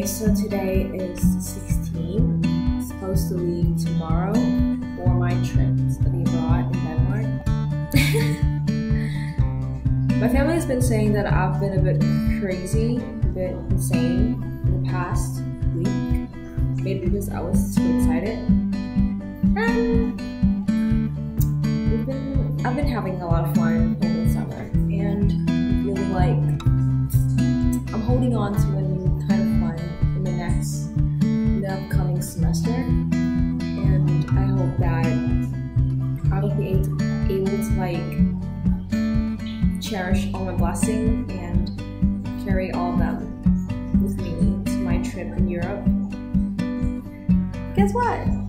so today is 16. I'm supposed to leave tomorrow for my trip to study abroad in Denmark. My family has been saying that I've been a bit crazy, a bit insane in the past week. Maybe because I was too excited. And I've been having a lot of fun over the summer, and I'm feeling like I'm holding on to a new kind of fun in the upcoming semester, and I hope that I will be able to like cherish all my blessings and carry all of them with me to my trip in Europe. Guess what?